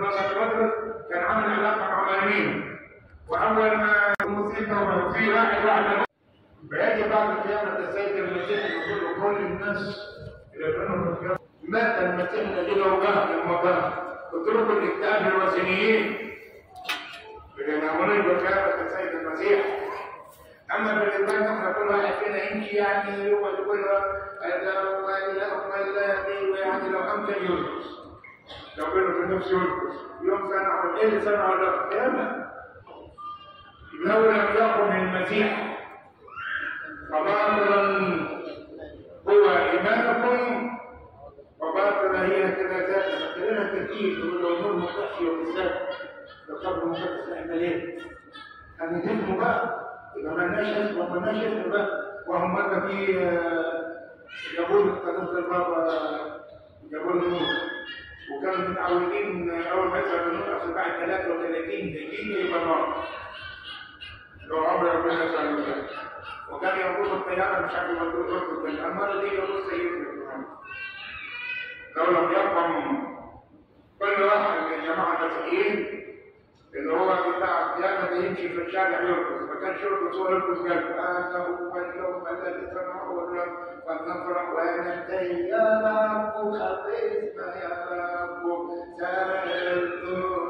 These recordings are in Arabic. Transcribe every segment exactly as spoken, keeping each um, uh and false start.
اتناشر مدرس كان عامل علاقه مع مريمين، واول ما الموسيقى وفي واحد واحد بيجي بعد قيامه السيد المسيح يقول له كل الناس اللي كانوا في القيامه مات المسيح الذي لو جاء في المقام اتركوا الاكتئاب للوثنيين اللي يامرون بقيامه السيد المسيح. اما بالنسبه لنا احنا كل واحد فينا يمشي يعني يقعد يقول هذا والذي ويعني لو امكن يرقص، لو كانوا في نفسه يرقص يوم صنعوا ايه اللي صنعوا القيامه؟ لو لم يقم المسيح فباطلا هو ايمانكم وباطلا هي كذا ذات كلنا كثير يقول له نور متحشي وبالذات القبر مقدس احنا ليه؟ هنهزمه بقى إذا ما لناش اسم وما لناش اسم بقى. وهم مرة في جابوا له قداسة البابا جابوا له نور، وكانوا متعودين أول ما يطلع النور أصل بعد ثلاثة وثلاثين دقيقة يبقى نار. لو عمر ربنا يسأل الله. وكان يربطوا الطيارة مش عارف يودوا الأردن، لأن المرة دي يربطوا سيدنا. لو لم يقم كل واحد من الجماعة المسيحيين اللي هو بتاع القيامة يمشي في الشارع يرقص، ما كانش يرقص هو يرقص قلبه، هذا هو اليوم الذي صنعه الرب فلنفرح وننتهي يا رب خلصنا يا رب سألت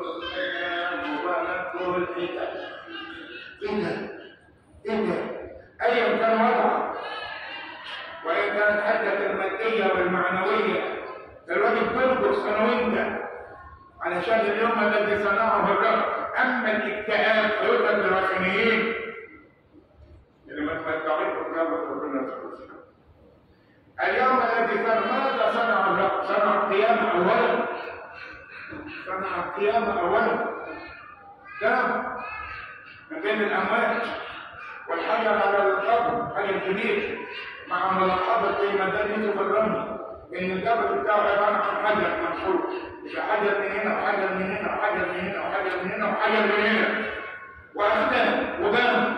مبارك الحكاية. إيه ده؟ إيه ده؟ أيا كان وضعه وإن كانت حدة المادية والمعنوية الواجب ترقص أنا وأنت علشان اليوم الذي صنعه الرب. اما الاكتئاب فيترك للوثنيين اللي ما تمتعوش بقيامه ربنا سبحانه. اليوم الذي صنع ماذا صنع الرب؟ صنع القيامه اولا. صنع القيامه اولا. قام من بين الاموات والحجر على القبر حجر كبير مع ملاحظه زي ما قال يوسف الرملي ان القبر بتاعه عباره عن حجر منحوت، يبقى حجر من هنا وحجر من هنا وحجر من هنا وحجر من هنا وحجر من هنا واخدها وقام.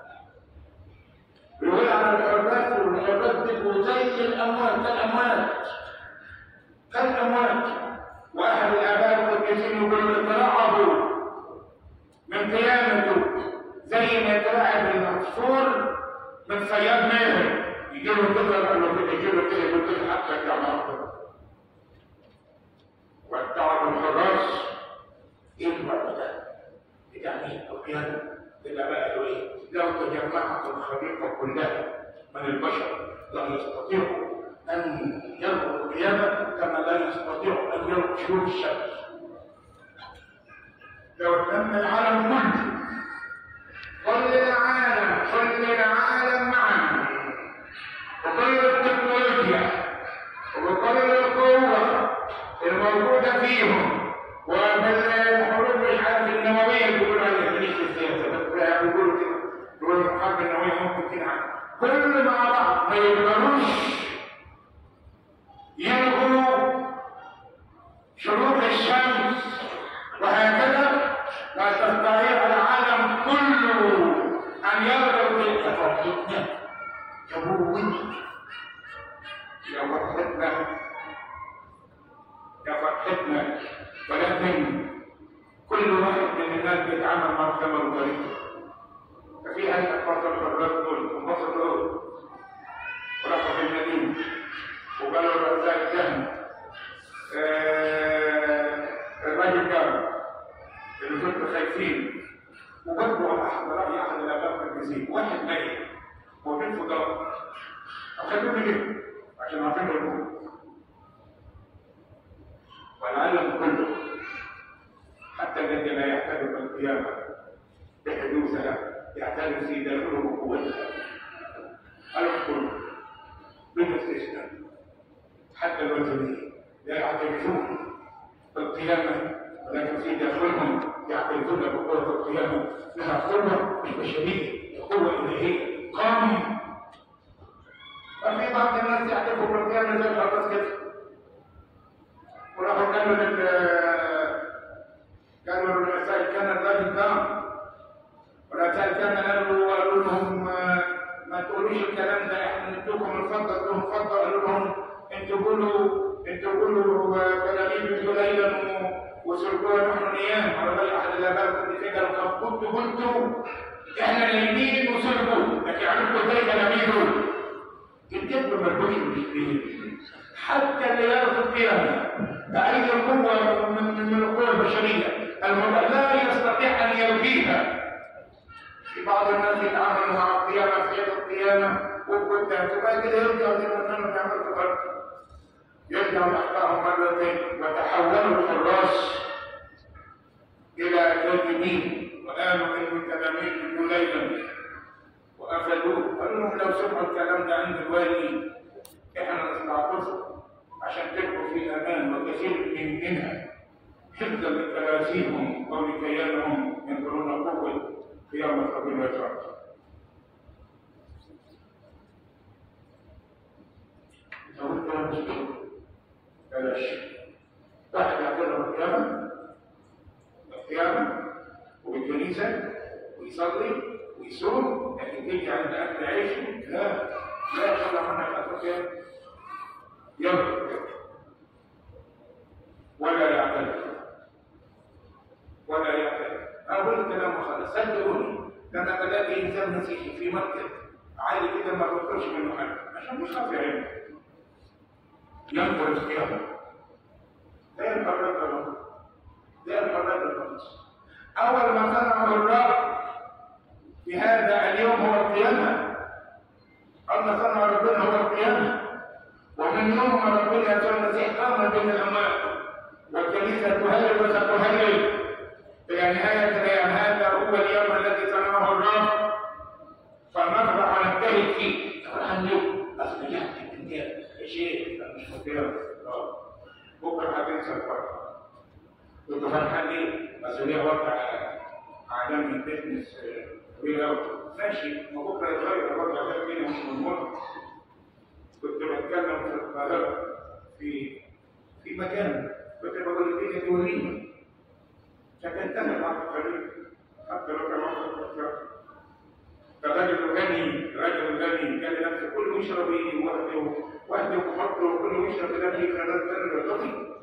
بيقول على الحربات والحربات بتبقوا زي الاموات كالاموات كالاموات. واحد الاباء القديسين يقول ترعبوا من قيامته زي ما يترعب المعصفور من صياد ماهر يجيبوا كده يجيبوا كده يقول كده حتى الجماعه والتعب الحراس. ايه الوقت ده؟ يعني القيادة الآباء قالوا ايه؟ لو تجمعت الخليقة كلها من البشر لم يستطيعوا أن يروا القيامة كما لا يستطيعوا أن يروا شروق الشمس. لو تم العالم كله كل العالم كل العالم معا وكل التكنولوجيا وكل القوة الموجودة فيهم وبالحروب مش عارف النووية بيقولوا عليها ماليش في السياسة بس بيقولوا كده بيقولوا الحرب النووية ممكن تنعم كل مع بعض ما يقدروش يلغوا شروق الشمس وهكذا لا تستطيع العالم كله أن يرغب في فرحتنا يبوّني يا فرحتنا يا فرحتنا. ولكن كل واحد من الناس بيتعامل مع الثمر بطريقه. ففي هيئه فصل الرجل دول وفصل دول ورفع في المدينه وقالوا الرزاق جهنم آه الراجل جاب اللي كنتوا خايفين وبرضه على احد راي احد الاباء القديسين واحد ميت موجود في دار اخذوه ليه؟ عشان عارفين الامور. والعالم كله حتى الذي لا يعترف بالقيامة بحدوثها يعترف في داخله بقوتها. العالم كله بدون استثناء حتى الوثنيين لا يعترفون بالقيامة ولكن في داخلهم يعترفون بقوة القيامة لها قوة مش بشرية، قوة إلهية قام. وفي بعض الناس يعترفوا بالقيامة زي الخلاص كده وراحوا قالوا لل قالوا للرؤساء كان الراجل قام والرؤساء كان قالوا قالوا لهم ما تقولوش الكلام ده احنا ندوكم الفضل ادوهم فضل. قالوا لهم انتوا قولوا انتوا قولوا تلاميذ ليلا وسليمان يتركوها نحن نيام على غير احد الاباء كنت فكر قد كنت قلت احنا نايمين وصرفوا لكن عرفتوا ازاي تلاميذه الكذب مربوط بالدين حتى اللي يرى القيامه باي قوه من من القوى البشريه المرء لا يستطيع ان يلغيها. في بعض الناس يتعاملوا مع القيامه في يد القيامه وكنت تبقى كده يرجع زي ما كانوا بيعملوا في الارض يرجعوا تحتهم مرتين وتحولوا الحراس الى كاذبين وقالوا ان تلاميذه ليلا وقفلوه قالوا لهم لو سمعوا الكلام ده عند الوالي احنا نستعطفه عشان تبقوا في امان وكثير من منها حفظا لكراسيهم او لكيانهم ينظرون قوه قيامه ربنا يسوع. تقول كلام مستقيم بلاش واحد يعتبر القيامه القيامه وبالكنيسه ويصلي ويصوم لكن تيجي عند اكل عيش لا لا يطلع منك اكل يرضى ولا يعترف ولا يعترف. اقول الكلام خلاص صدقوني لما بلاقي انسان مسيحي في مركز عادي كده ما بفكرش منه حاجه عشان مش خاف يعمل ينظر القيامه ده الحرات الرب ده الحرات الرب. اول ما صنعه الرب في هذا اليوم هو القيامه. اول ما صنع ربنا هو القيامه ومن يوم ما ربنا يسوع المسيح قام بين الاموات والكنيسه تهلل وستهلل الى نهايه الايام. هذا هو اليوم الذي صنعه الرب فنفرح ونبتهج فيه. فرحان اليوم اصل يعني الدنيا شيء مش مقيم بكره هتنسى الفرحه. كنت فرحان ليه؟ اصل ليها وضع عالمي بزنس كبير قوي ماشي ما بكره يتغير الوضع ده الدنيا مش مضمونه. كنت بتكلم في القاهره في في مكان كنت بقول الدنيا دي وليمه فتنتهي بعد الطريق حتى لو كان وقت الفتره. فالراجل غني الراجل غني كان نفسه كله يشرب ايه وحده وحده وحده وكله يشرب كده في خلال سنه الرقي.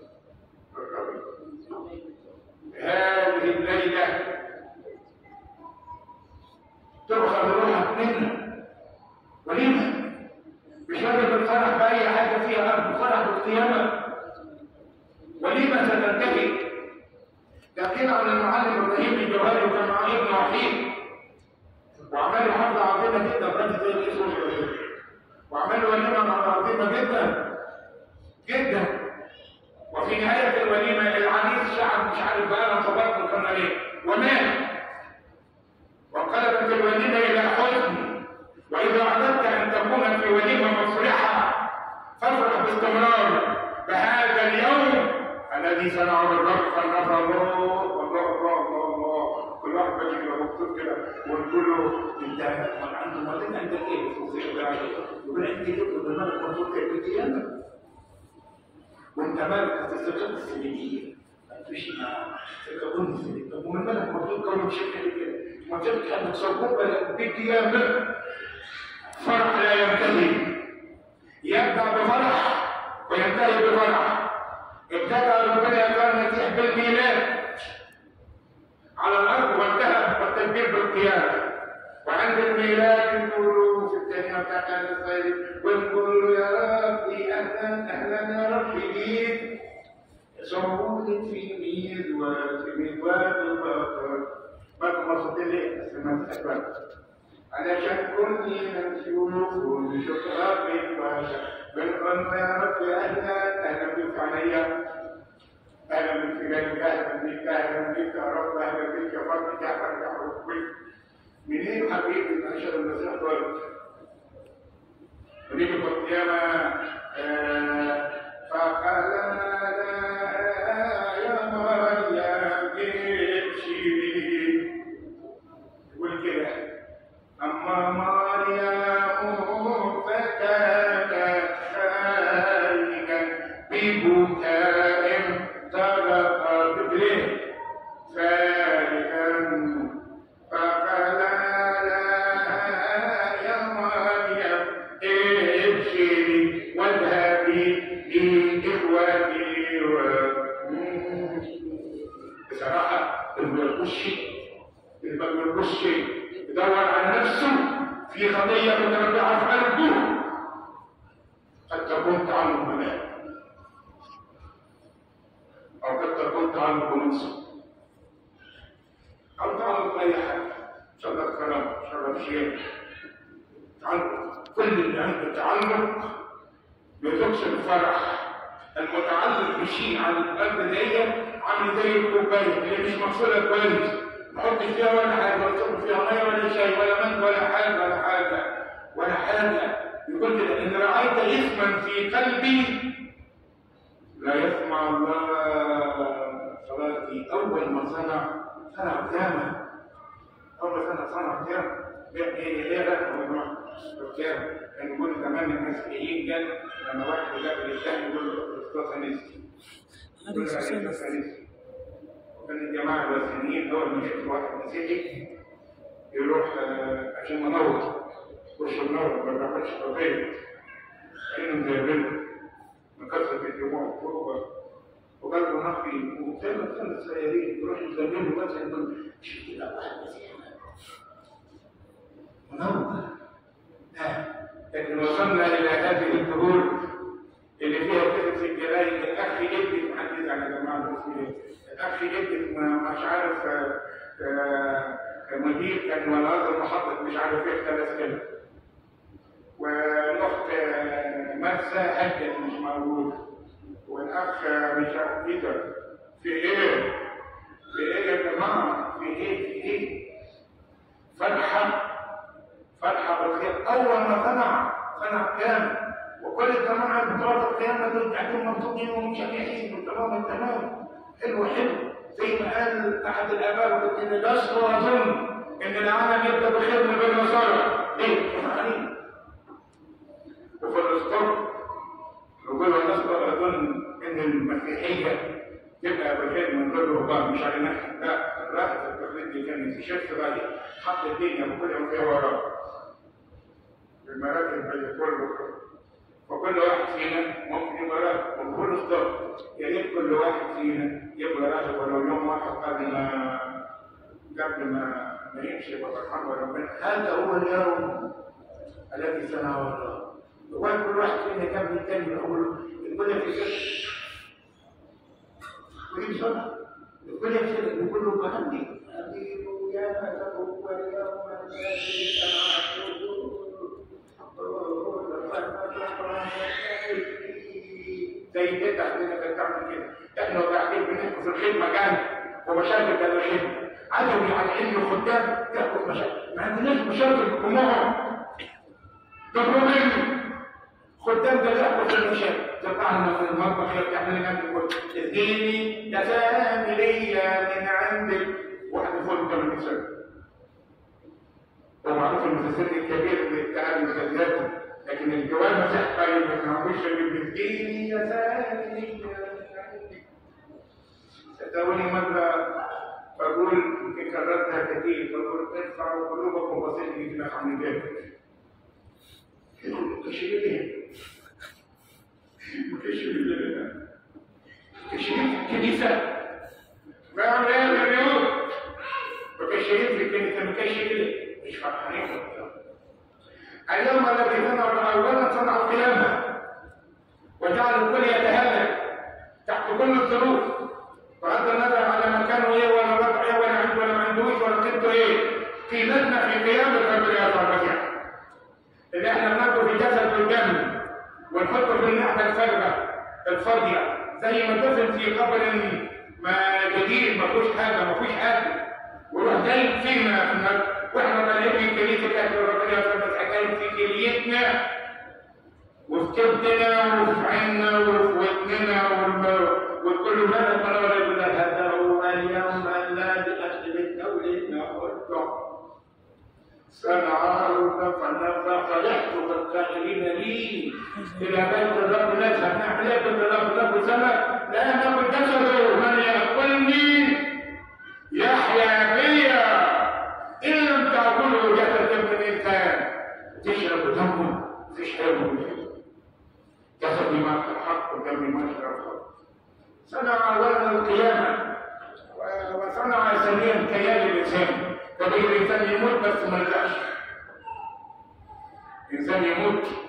هذه الليله تؤخذ روحك منا وليمه مش راجل بتفرح باي حاجه فيها ارض فرح بالقيامه وليمه ستنتهي. لكن عن المعلم ابراهيم الجوهري وكان معاه ابن وحيد وعملوا حفله عظيمه جدا بنت زي الاسود وعملوا وليمه عظيمه جدا جدا. وفي نهايه الوليمه العريس شعب مش عارف بقى انا صبرت كنا ليه ومات وانقلبت الوليمه الى حزن. واذا اردت ان تكون في وليمه مفرحه فافرح باستمرار بهذا اليوم الذي صنعه الرب فلنفرح الله الله الله الله الله. كل واحد ماشي كده مبسوط كده ونقول له انت امال عنده مرتين عندك ايه؟ يقول انت جبت دماغك مبسوط كده القيامه وانت مالك هتستقبل السنين ما تمشي مع تكون السنين. طب ومن مالك مبسوط كونه بشكل كده؟ ما تبقى انك صبوبه بالقيامه. فرح لا ينتهي يبدا بفرح وينتهي بفرح. ابتدأ ربنا يسوع المسيح بالميلاد على الارض وانتهى بالتكبير بالقيامه. وعند الميلاد نقول في الكلمه بتاعت الصيد ونقول له يا ربي اهلا اهلا يا ربي بيك صعود في ميد وفي ميدواد البطر ما تمصت ليه السماء اكبر علشان كلنا نشوف ونشوف ربي البشر بنقول يا ربي اهلا اهلا بك عليا اهلا بك في جنبك اهلا بك اهلا بك يا رب اهلا بك يا فرد جعفر جعفر منين حبيبي الاشهر المسيح ضرب ونيجي في القيامه فقال يا مريم جئتي يقول كده اما مريم فكانت خارجا ببكاء طلق رجليه فارغا فقال لها يا مريم ابشري واذهبي لاخوتك بصراحه اللي ما بيرقصش شيء، اللي ما بيرقصش شيء يدور على نفسه في قضيه متربعه في قلبه قد تكون تعلق ملاك او قد تكون تعلق منصب او تعلق اي حاجه، شرف كلام شرف شيء تعلق. كل اللي عنده تعلق بيذوقش الفرح. المتعلق بشيء على القلب دي عامل زي الكوبايه اللي مش مغسوله كويس، ما احطش فيها ولا حاجه ولا احط فيها ميه ولا شاي ولا ملح ولا حاجه ولا حاجه ولا حاجه. يقول كده ان رأيت اثما في قلبي لا يسمع الله صلاتي. اول ما صنع صنع قيامه، اول ما صنع صنع قيامه. ايه ليه بقى الموضوع القيامه؟ كان يقول زمان المسيحيين كان لما واحد يقابل الثاني يقول له اسطى سنيسي، يقول له اسطى سنيسي. وكان الجماعه الوثنيين اول ما يشوفوا واحد مسيحي يروح عشان منور وشه منور ما بياخدش قضيه كانه زي بنت من كثره الدموع وقلبه نقي وكان كان سيارين يروح يزمنه مثلا يقول شوف كده واحد مسيحي منور. لكن وصلنا الى هذه الظهور اللي فيها كده في الجرايد الاخ جدك محدد على جماعه المسلمين، الاخ جدك مش عارف مدير كان ولا محطه مش عارف ايه ثلاث كده، والاخت مرسى هجت مش موجوده، والاخ مش عارف ايه في ايه؟ في ايه يا جماعه؟ في ايه؟ في ايه؟ فرحه فرحه بالخير. اول ما صنع صنع كامل، وكل الجماعه بتوع القيامه دول قاعدين مبسوطين ومشجعين وتمام التمام. حلو حلو زي ما قال احد الاباء ان لست اظن ان العالم يبدا بخير من بين النصارى. ليه؟ فرحانين. وفي الاسطوره يقول لست اظن ان المسيحيه تبقى بخير من غير رهبان. مش على نفسي، لا، الراحه التقليد دي كان في شيخ صغير حط الدنيا وكلهم فيها وراه المراكب اللي كله، وكل واحد فينا ممكن يبقى راهب وكل الصبر. يا ريت كل واحد فينا يبقى راهب ولو يوم واحد قبل ما قبل ما ما يمشي يبقى فرحان وربنا. هذا هو اليوم الذي صنعه الله. وكل كل واحد فينا قبل الثاني يقول الكل في سر ويجي صنع الكل في سر يقول له بهدي هدي يا له واليوم الذي صنعته زي كده عندنا كانت تعمل كده. احنا قاعدين بنحكي في الخدمه جامد ومشاكل جنب الخدمه، عدم عن علم الخدام تاخد مشاكل. ما عندناش مشاكل جموعهم ضروري خدام ده ياخد المشاكل. تطلعنا من المطبخ يفتح لنا جنب الكل اديني تسامي ليا من عندك واحد فوق ثمانين سنه. ومعروف المتسلل الكبير بالتعب الزلزال، لكن الجوال مسح طيب ما عموش بالدين يا سامي. صدقوني مره بقول يمكن كررتها كتير، بقول ارفعوا قلوبكم وصلوا كده عن الجبل. كشري ليه؟ كشري ليه؟ كشري في الكنيسه ما يعمل ايه في البيوت؟ وكشري في الكنيسه مكشري ليه؟ مش فرحانين. اليوم الذي صنعوا اولا صنعوا قيامه وجعلوا الكل يتهلل تحت كل الظروف، بغض النظر على مكانه ايه ولا وضع ايه ولا عنده ولا ما عندوش ولا قيمته ايه. قيمتنا في قيامه ربنا يا رب اللي احنا بناخده في جسد والدم ونحطه في الناحيه الفارغه الفاضيه زي ما دفن في قبر ما جديد ما فيهوش حاجه ما فيش حاجه ويروح جاي فينا واحنا طالعين في كنيسه كاتب ربنا يا حكايه في كليتنا وفي كبدنا وفي عيننا وفي ودننا وكل مره قرار يقول هذا هو اليوم الذي اخذت دولتنا قلت صنعاؤنا فنفخ يحفظ القائلين لي الى بيت الرب نذهب نعمل ايه بيت الرب رب سمك لا ناكل جسده من ياكلني يحيا بيا ان لم تاكله جسد ابن الانسان تشرب دمه تشرب جسد ما الحق ودم ما شرب. صنع اولا القيامه مليان كيان الانسان. طب الانسان يموت بس ما يرجعش. الانسان يموت